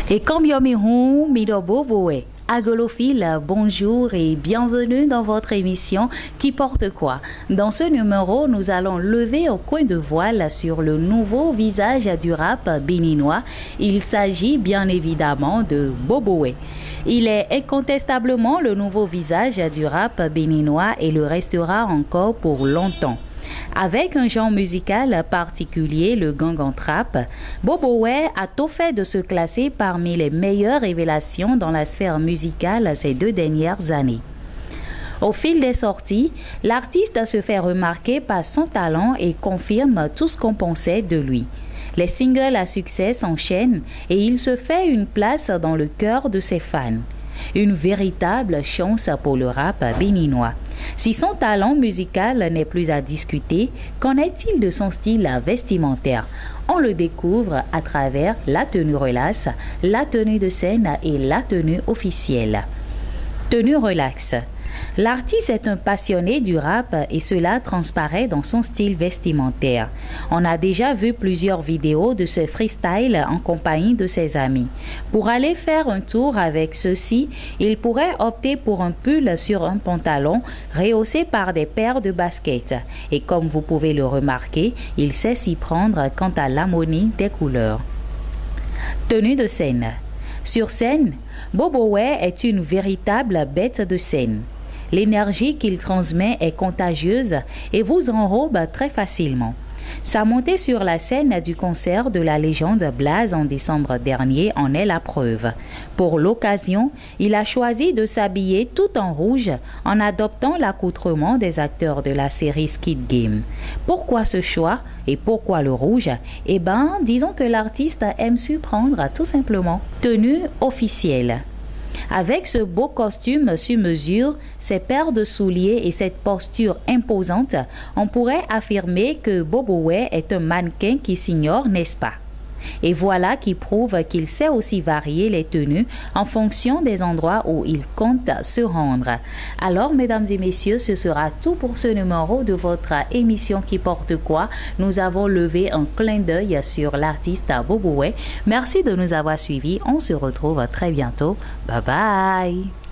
Et comme Yomihu Midoboboe, Agolophile, bonjour et bienvenue dans votre émission Qui porte quoi. Dans ce numéro, nous allons lever au coin de voile sur le nouveau visage du rap béninois. Il s'agit bien évidemment de Boboe. Il est incontestablement le nouveau visage du rap béninois et le restera encore pour longtemps. Avec un genre musical particulier, le gangan trap, Boboe a tout fait de se classer parmi les meilleures révélations dans la sphère musicale ces 2 dernières années. Au fil des sorties, l'artiste se fait remarquer par son talent et confirme tout ce qu'on pensait de lui. Les singles à succès s'enchaînent et il se fait une place dans le cœur de ses fans. Une véritable chance pour le rap béninois. Si son talent musical n'est plus à discuter, qu'en est-il de son style vestimentaire? On le découvre à travers la tenue relax, la tenue de scène et la tenue officielle. Tenue relax. L'artiste est un passionné du rap et cela transparaît dans son style vestimentaire. On a déjà vu plusieurs vidéos de ce freestyle en compagnie de ses amis. Pour aller faire un tour avec ceux-ci, il pourrait opter pour un pull sur un pantalon rehaussé par des paires de baskets. Et comme vous pouvez le remarquer, il sait s'y prendre quant à l'harmonie des couleurs. Tenue de scène. Sur scène, Boboe est une véritable bête de scène. L'énergie qu'il transmet est contagieuse et vous enrobe très facilement. Sa montée sur la scène du concert de la légende Blaze en décembre dernier en est la preuve. Pour l'occasion, il a choisi de s'habiller tout en rouge en adoptant l'accoutrement des acteurs de la série Squid Game. Pourquoi ce choix et pourquoi le rouge? Eh bien, disons que l'artiste aime surprendre tout simplement. Tenue officielle. Avec ce beau costume sur mesure, ses paires de souliers et cette posture imposante, on pourrait affirmer que Boboe est un mannequin qui s'ignore, n'est-ce pas? Et voilà qui prouve qu'il sait aussi varier les tenues en fonction des endroits où il compte se rendre. Alors, mesdames et messieurs, ce sera tout pour ce numéro de votre émission Qui porte quoi. Nous avons levé un clin d'œil sur l'artiste Boboe. Merci de nous avoir suivis. On se retrouve très bientôt. Bye bye.